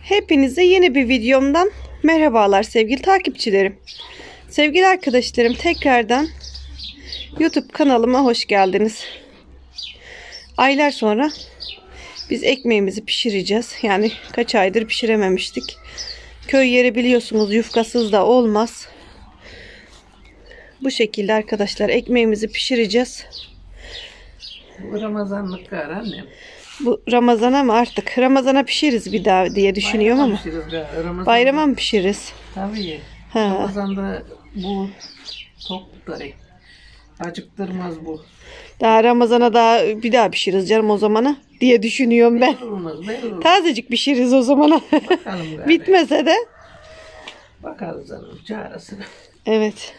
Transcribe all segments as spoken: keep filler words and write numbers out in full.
Hepinize yeni bir videomdan merhabalar sevgili takipçilerim. Sevgili arkadaşlarım, tekrardan YouTube kanalıma hoş geldiniz. Aylar sonra biz ekmeğimizi pişireceğiz. Yani kaç aydır pişirememiştik. Köy yeri biliyorsunuz, yufkasız da olmaz. Bu şekilde arkadaşlar ekmeğimizi pişireceğiz. Bu Ramazanlık gar annem. Bu Ramazan'a mı artık? Ramazan'a pişiririz bir daha diye düşünüyorum ama. Ramazan'da, bayrama mı pişiririz? Tabii. Ha. Ramazan'da bu tok tutar. Acıktırmaz bu. Daha Ramazan'a daha bir daha pişiririz canım o zamana diye düşünüyorum ben. Olmaz, belli Tazecik pişiririz o zamana. Bakalım Bitmese de. Bakarız canım çaresine. Evet.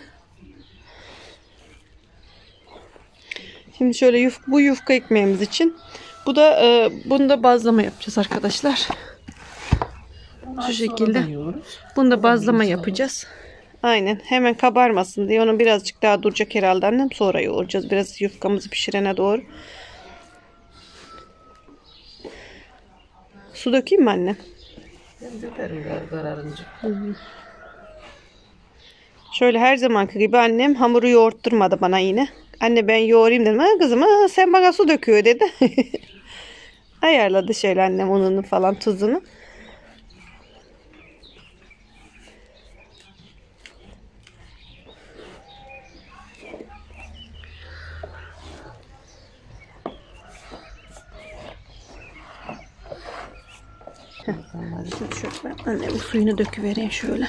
Şimdi şöyle yuf, bu yufka ekmeğimiz için. Bu da e, bunu da bazlama yapacağız arkadaşlar. Şu şekilde. Bunu da bazlama yapacağız. Aynen. Hemen kabarmasın diye onun birazcık daha duracak herhalde annem. Sonra yoğuracağız. Biraz yufkamızı pişirene doğru. Su dökeyim mi anne? Ben dökerim kararınca. Şöyle her zamanki gibi annem hamuru yoğurtturmadı bana yine. Anne ben yoğurayım dedim. Ha kızım, ha, sen bana su döküyor dedi. Ayarladı şöyle annem ununu falan, tuzunu. Şimdi şöyle ben anne bu suyunu döküvereyim şöyle.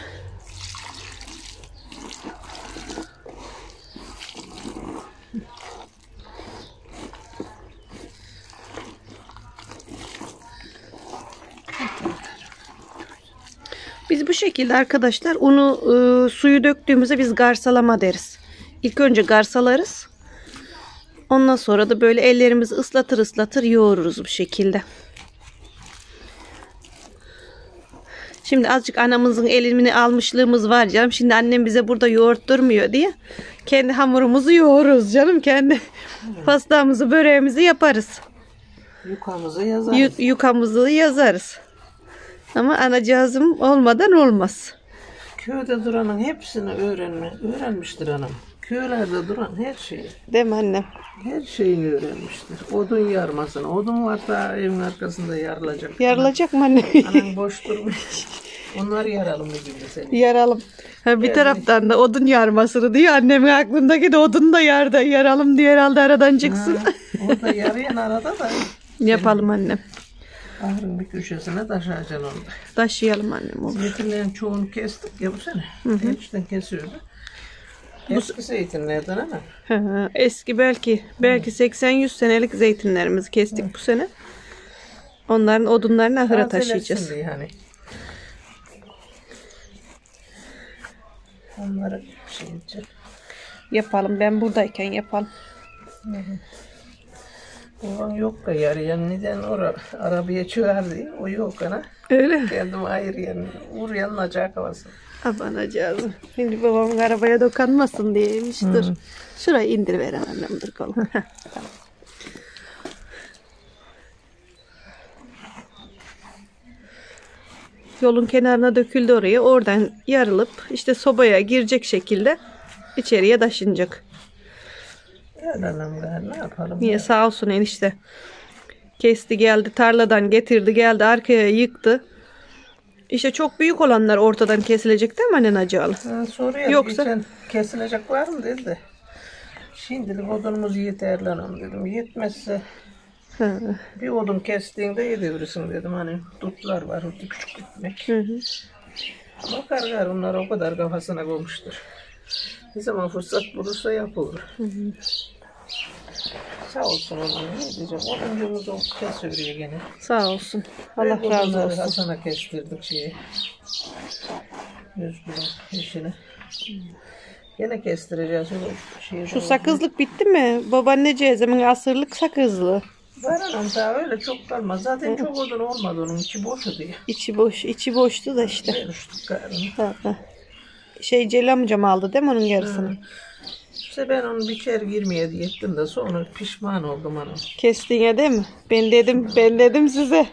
Biz bu şekilde arkadaşlar unu e, suyu döktüğümüzde biz garsalama deriz. İlk önce garsalarız. Ondan sonra da böyle ellerimizi ıslatır ıslatır yoğururuz bu şekilde. Şimdi azıcık anamızın elimini almışlığımız var canım. Şimdi annem bize burada yoğurtturmuyor diye kendi hamurumuzu yoğururuz canım. Kendi evet. Pastamızı, böreğimizi yaparız. Yukamızı yazarız. Yu, yukamızı yazarız. Ama anacığızım olmadan olmaz. Köyde duranın hepsini öğrenme, öğrenmiştir anam. Köylerde duran her şeyi. Değil mi annem? Her şeyini öğrenmiştir. Odun yarmasını. Odun varsa evin arkasında yarılacak. Yarılacak mı anne? Anam boş durmuş. Onları yaralım bir gün de seni. Yaralım. Ha, bir yani, taraftan da odun yarmasını diyor. Annemin aklındaki de odun da yarda yaralım diye herhalde aradan çıksın. Ha, orada yarayan arada da. Yapalım annem. Ahırın bir köşesine taşıyacaksın onu. Taşıyalım annem olur. Zeytinlerin çoğunu kestik ya bu sene. Hepsinden kesiyordu. Eski zeytinlerden ama. Hı, eski belki belki seksen yüz senelik zeytinlerimizi kestik Hı. bu sene. Onların odunlarını ahıra taşıyacağız. Yani. Onları şey edeceğim. Yapalım, ben buradayken yapalım. Hı hı. Ulan yok da yarayan neden oraya arabaya çağırdı, o yok ana. Öyle. Kendim ayır yani, vur yanılacak havası. Abanacağız. Şimdi babamın arabaya dokanmasın diyeymiş. Dur. Hmm. Şurayı indir annem, dur kolum. Tamam. Yolun kenarına döküldü oraya. Oradan yarılıp işte sobaya girecek şekilde içeriye taşınacak. Yalanım ne yapalım? Niye ya? Sağ olsun enişte. Kesti geldi, tarladan getirdi geldi, arkaya yıktı. İşte çok büyük olanlar ortadan kesilecek değil mi annen acıalı? Soruyor. Yoksa kesilecek var mı dedi. Şimdilik odunumuz yeterli hanım dedim. Yetmezse ha. Bir odun kestiğinde yedebilirsin dedim. Hani dutlar var, küçük ekmek. Hı hı. Bakar gar onlar o kadar kafasına koymuştur. Ne zaman fırsat bulursa yapılır. Hı hı. Sağ olsun onun, ne diyeceğim. Oduncumuz o kesiyor gene. Sağ olsun. Allah ben razı olsun. Hasan'a kestirdik şeyi. Yüz kilo eşini. Gene kestireceğiz. Şeyi Şu sakızlık bitti mi? Babaanneciğimin asırlık sakızlığı. Var anam daha öyle çok kalmaz. Zaten çok odun olmadı onun, içi boşu diye. İçi boş, içi boştu da işte. Vermiştik galiba. Ha, ha. Şey Celal amcam aldı değil mi onun yarısını? Hı. İşte ben onu biçer girmeye diye ettim de sonra pişman oldum hanım. Kestiğine değil mi? Ben dedim, ben dedim size.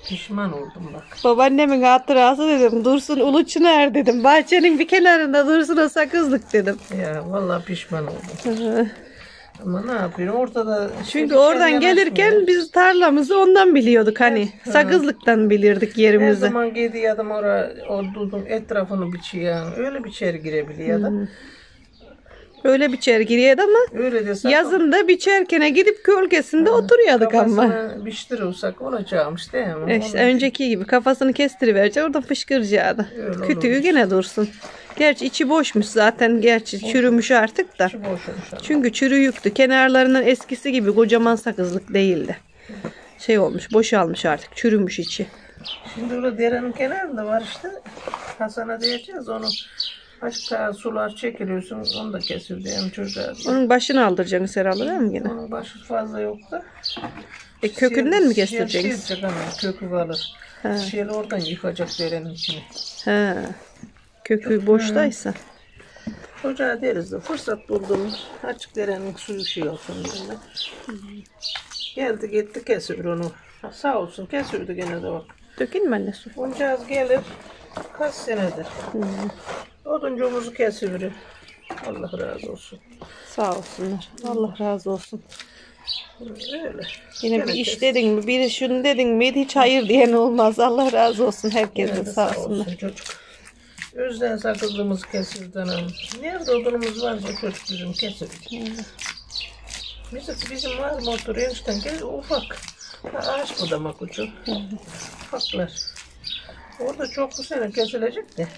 Pişman oldum bak. Babaannemin hatırası dedim. Dursun Uluçınar dedim. Bahçenin bir kenarında dursun o sakızlık dedim. Ya vallahi pişman oldum. Ama ne yapayım ortada. Çünkü oradan gelirken biz tarlamızı ondan biliyorduk hani. Evet. Sakızlıktan bilirdik yerimizi. Her zaman gidiyor adam oraya odudum etrafını biçiyor. Öyle biçer girebiliyor da. Hmm. Öyle biçer giriyordu ama öyle de yazın da biçerkene gidip gölgesinde ha, oturuyorduk ama. Kafasını biçtiriyorsak olacakmış değil mi? E işte önceki gibi kafasını kestiriverecek orada fışkıracaktı. Kütüğü yine dursun. Gerçi içi boşmuş zaten. Gerçi boş çürümüş artık da. Çünkü çürüyüktü. Kenarlarının eskisi gibi kocaman sakızlık değildi. Şey olmuş boşalmış artık. Çürümüş içi. Şimdi öyle derenin kenarında var işte. Hasan'a diyeceğiz onu. Başka sular çekiliyorsun, onu da kesildi hem çocuğa. Onun başını aldıracaksın herhalde değil mi yine? Onun başı fazla yoktu. E kökünden mi kestireceksin? Şey, şey, kökü kalır. Şeyle oradan yıkacak derenin içine. He. Kökü boştaysa. Çocuğa deriz de fırsat buldum. Açık derenin suyu şey olsun diye. Geldi gitti kesiyor onu. Ha, sağ olsun kesiyordu gene de bak. Dökün mü anne su? Buncağız gelir. Kaç senedir. Hmm. Oduncuğumuzu kesiyor. Allah razı olsun. Sağ olsunlar. Allah razı olsun. Öyle. Yine Gene bir iş kesin. Dedin mi, biri şunu dedin mi hiç hayır diyen olmaz. Allah razı olsun herkesin sağ, sağ olsunlar. Olsun çocuk. Özden sakızlığımız kesildi anam. Nerede odunumuz varsa çocuk bizim kesildi. Hmm. Bizim, bizim var motor enişten gel ufak. Ağaç budamak ucu. Hmm. Ufaklar. Orada çok bu sene kesilecek de.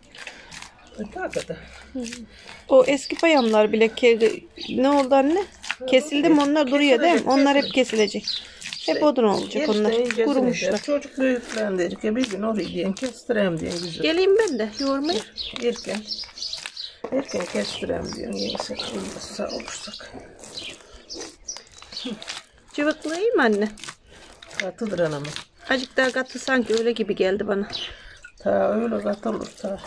O eski payamlar bile ne oldu anne? Kesildi mi onlar duruyor değil mi? Onlar hep kesilecek. Hep odun olacak onlar. Kurumuşlar. Çocuk büyüklendirir ki bir gün orayı diyen kestireyim diyen güzel. Geleyim ben de yoğurmaya. Erken. Erken kestireyim diyen neyse. Sağ olursak. Cıvıklayayım anne. Katıdır anamı. Azıcık daha katı sanki öyle gibi geldi bana. Ta öyle katı olur ta.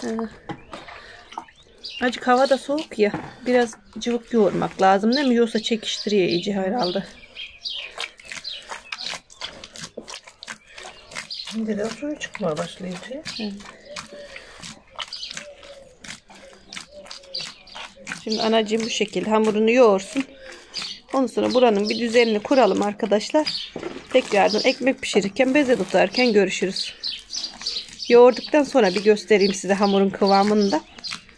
Azıcık hava da soğuk ya. Biraz cıvık yoğurmak lazım değil mi? Yoksa çekiştiriyor iyice herhalde. Şimdi de suyu çıkmaya başlayacak. Evet. Şimdi anacığım bu şekilde hamurunu yoğursun. Ondan sonra buranın bir düzenini kuralım arkadaşlar. Tekrardan ekmek pişirirken, beze tutarken görüşürüz. Yoğurduktan sonra bir göstereyim size hamurun kıvamını da.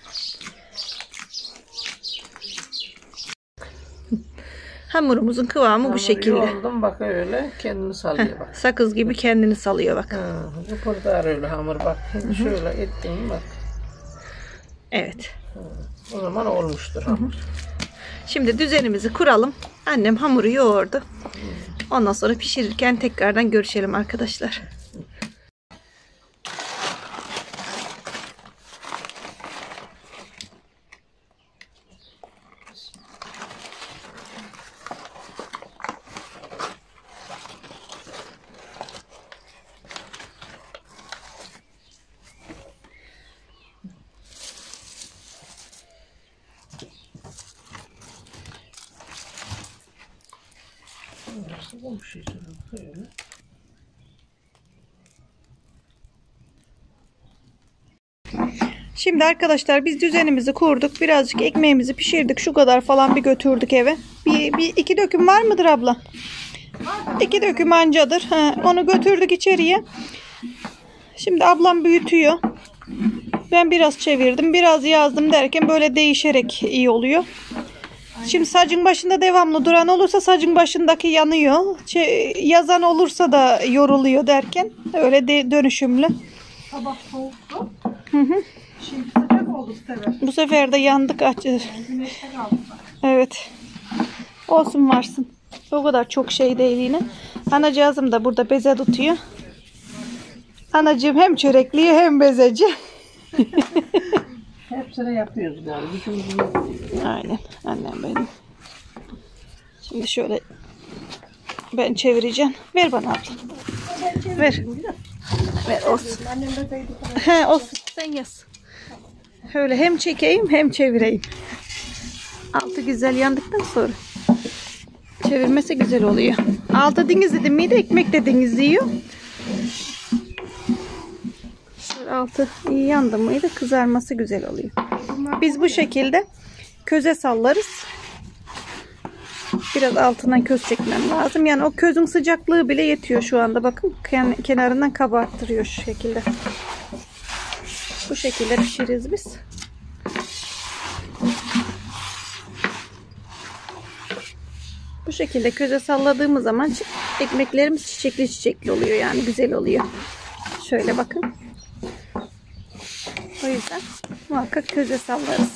Hamurumuzun kıvamı Hamur bu şekilde. Yoğurdum bak öyle kendini salıyor bak. Sakız gibi kendini salıyor bak. Ha, bu kadar öyle hamur bak. Hı-hı. Şöyle ettim bak. Evet. Ha, o zaman olmuştur hamur. Hı-hı. Şimdi düzenimizi kuralım. Annem hamuru yoğurdu. Ondan sonra pişirirken tekrardan görüşelim arkadaşlar. Şimdi arkadaşlar biz düzenimizi kurduk. Birazcık ekmeğimizi pişirdik. Şu kadar falan bir götürdük eve. Bir, bir iki döküm var mıdır abla? İki döküm ancadır. Ha, onu götürdük içeriye. Şimdi ablam büyütüyor. Ben biraz çevirdim. Biraz yazdım derken böyle değişerek iyi oluyor. Şimdi sacın başında devamlı duran olursa sacın başındaki yanıyor. Yazan olursa da yoruluyor derken öyle de dönüşümlü. Sabah soğuktu. Hı hı. Şimdi sıcak oldu bu sefer. Bu sefer de yandık. Evet. Olsun varsın. O kadar çok şey değil yine. Anacığım da burada beze tutuyor. Anacığım hem çörekliyor hem bezeci. Hepsini yapıyoruz galiba. Aynen. Annem benim. Şimdi şöyle ben çevireceğim. Ver bana abla. Ver. Ver olsun. He olsun. Sen yaz. Öyle hem çekeyim hem çevireyim. Altı güzel yandıktan sonra çevirmesi güzel oluyor. Altı deniz dedim miydi ekmek de deniz yiyor. Altı iyi yandı mıydı kızarması güzel oluyor. Biz bu şekilde köze sallarız. Biraz altından köz çekmem lazım. Yani o közün sıcaklığı bile yetiyor şu anda. Bakın kenarından kabarttırıyor şu şekilde. Bu şekilde pişiririz biz. Bu şekilde köze salladığımız zaman ekmeklerimiz çiçekli çiçekli oluyor. Yani güzel oluyor. Şöyle bakın. O yüzden muhakkak köze sallarız.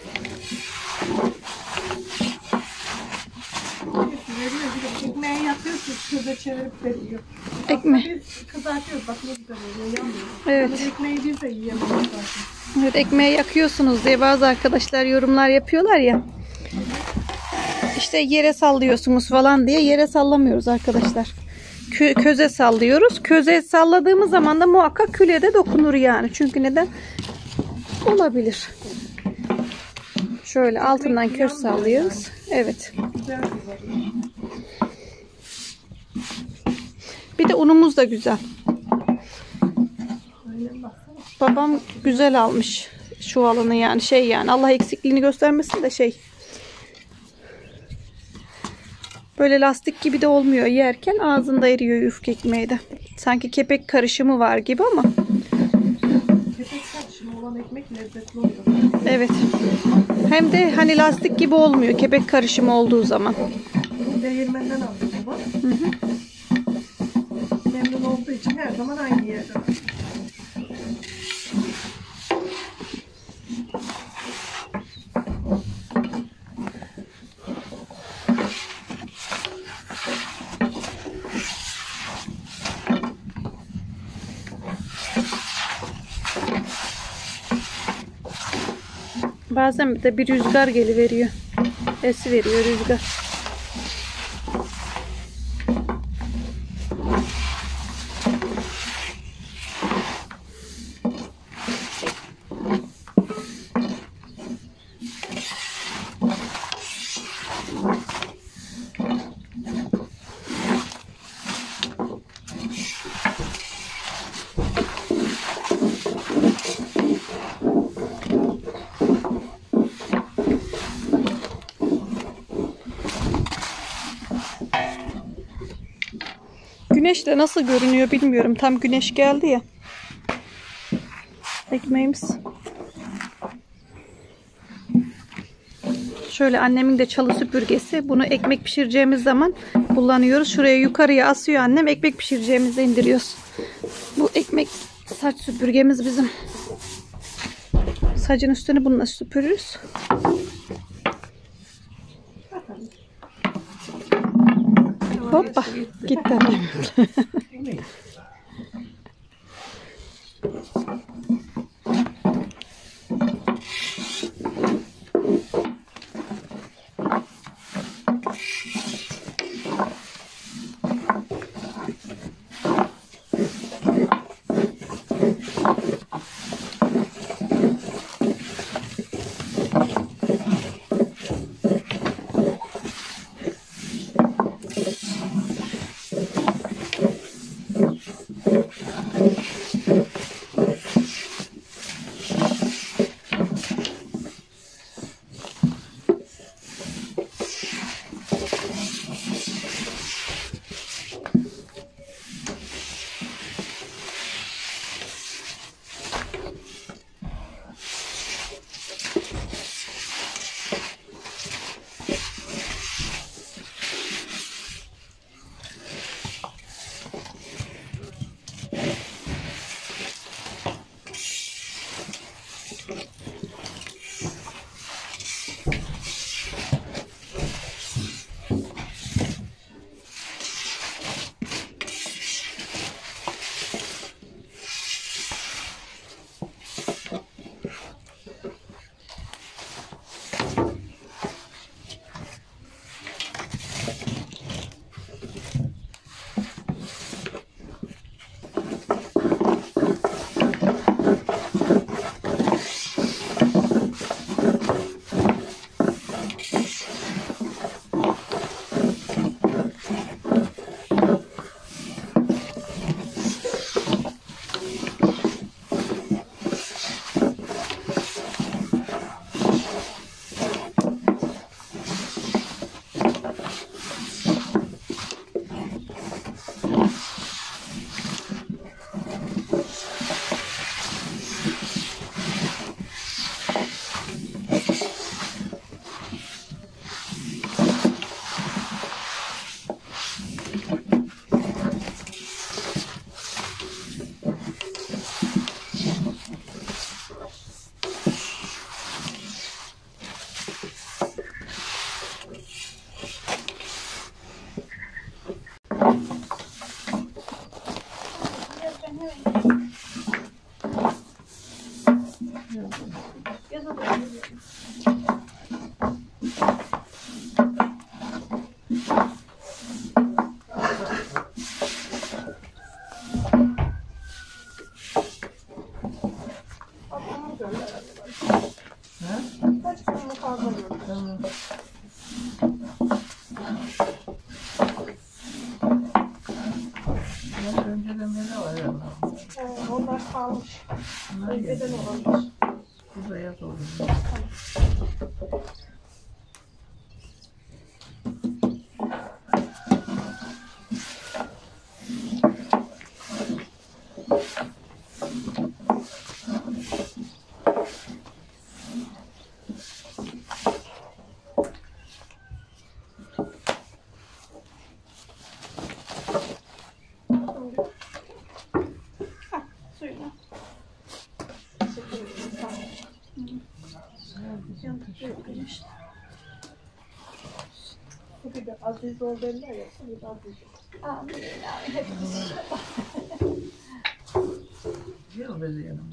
Ekmeği yapıyorsunuz, köze çevirip veriyor. Ekmeği Biz kızartıyoruz, bak ne güzel oluyor, yanmıyor. evet. Ekmeği biz de yiyemeyiz zaten. Evet, ekmeği yakıyorsunuz diye bazı arkadaşlar yorumlar yapıyorlar ya. İşte yere sallıyorsunuz falan diye yere sallamıyoruz arkadaşlar. Kö köze sallıyoruz. Köze salladığımız zaman da muhakkak küle de dokunur yani. Çünkü neden? Olabilir. Şöyle altından köz sallıyoruz. Evet. Bir de unumuz da güzel. Babam güzel almış çuvalını yani şey yani Allah eksikliğini göstermesin de şey. Böyle lastik gibi de olmuyor yerken ağzında eriyor yufka ekmeği de. Sanki kepek karışımı var gibi ama. Kepek karışımı olan ekmek lezzetli oluyor. Evet. Hem de hani lastik gibi olmuyor kepek karışımı olduğu zaman. Değirmenden aldım baba. Hı hı. Memnun olduğu için her zaman aynı yerde. Bazen bir de bir rüzgar geliveriyor. Esi veriyor rüzgar. Güneş de nasıl görünüyor bilmiyorum. Tam güneş geldi ya. Ekmeğimiz. Şöyle annemin de çalı süpürgesi. Bunu ekmek pişireceğimiz zaman kullanıyoruz. Şuraya yukarıya asıyor annem. Ekmek pişireceğimizde indiriyoruz. Bu ekmek saç süpürgemiz bizim. Sacın üstünü bununla süpürürüz. Hoppa gitti annem. Önceden beri var ya. Ee, onlar kalmış. Bunlar Önceden geldi. olmuş. Bu beyaz oldu. Suyunu. Bu gibi aziz ol derler ya. Bu gibi aziz ol. Amin. Amin. Hepimiz. Yıl bezi yanımda.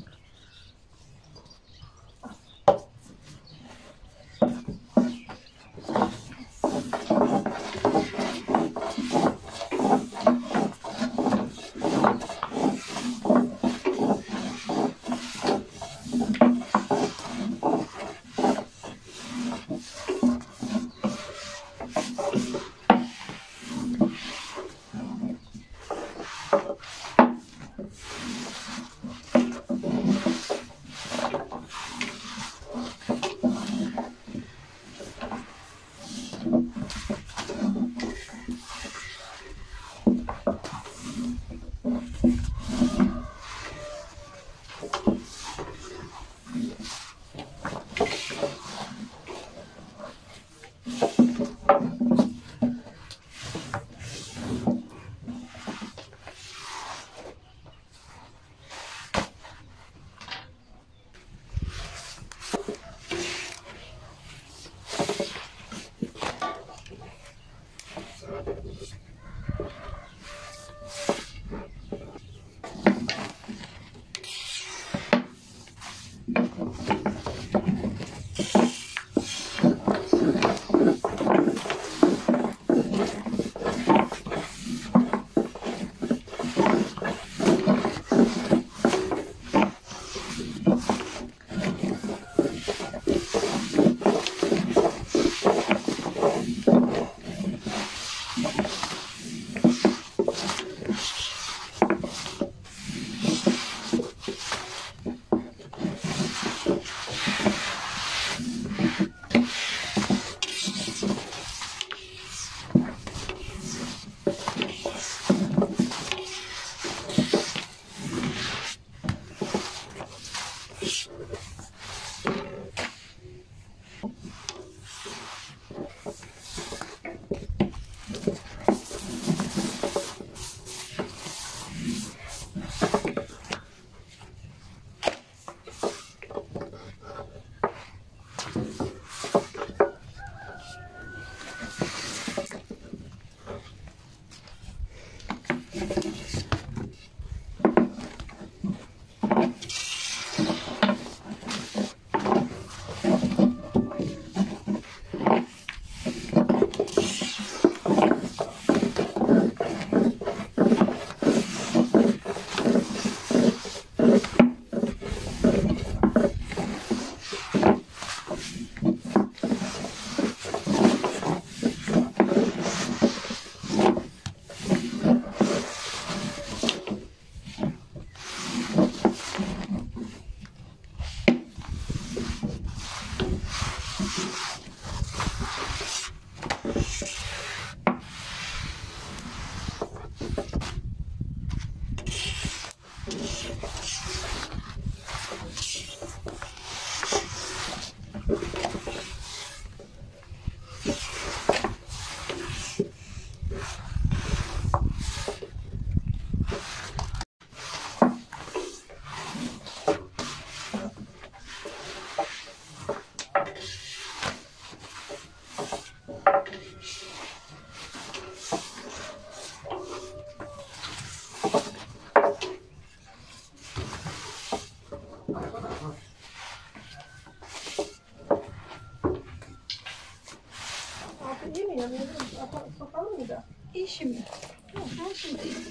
İyi şimdi. Ha, şimdi iyi.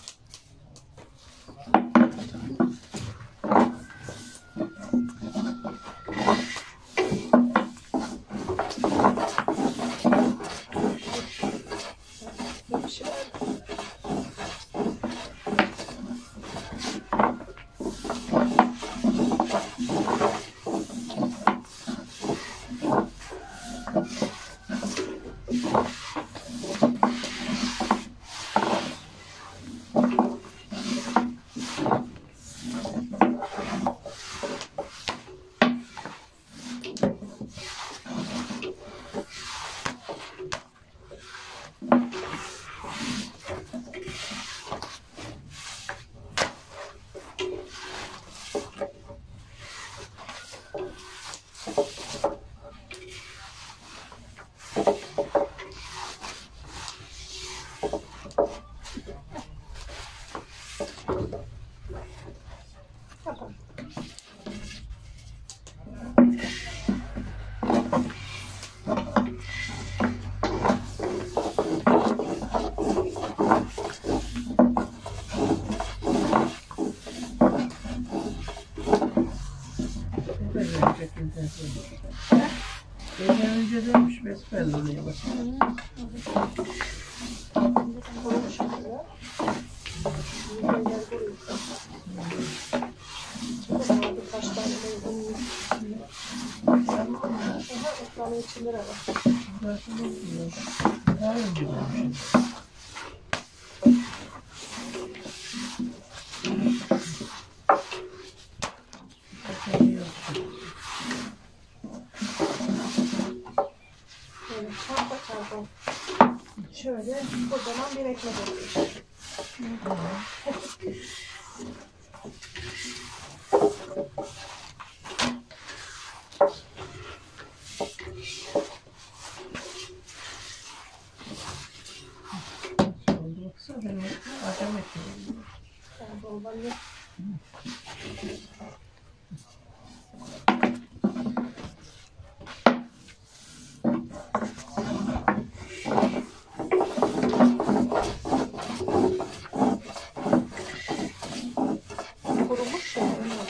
Gece önce demiş besbelli oluyor bak. Daha önce demiş. Şöyle kocaman bir ekmek oluyor. Baksana benim acem etmiyorum. Kurumuş ya.